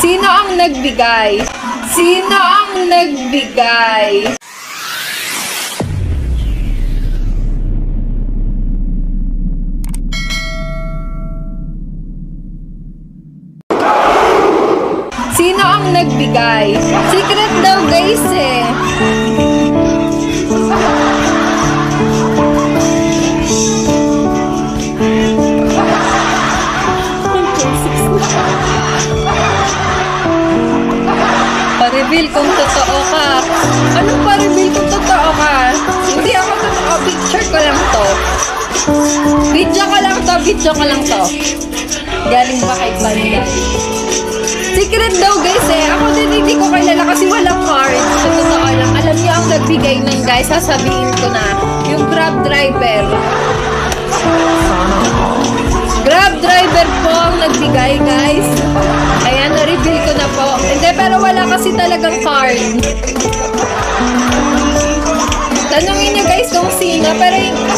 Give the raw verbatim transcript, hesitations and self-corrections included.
Sino ang nagbigay? Sino ang nagbigay? Sino ang nagbigay? Secret daw guys eh. Pa-reveal kung totoo ka. Anong pa-reveal kung totoo ka? Hindi ako totoo. Picture ko lang to. Video ko lang to. Video ko lang to. Galing ba kay Panday? Secret daw guys eh. Ako din hindi ko kilala kasi walang card. Sa totoo lang. Alam niyo ang nagbigay nun guys. Sasabihin ko na. Yung Grab driver. Grab driver po ang nagbigay guys. Ayan, na-reveal ko na po. Hindi, pero wala kasi talagang card. Tanungin niyo guys kung sino. Pero yung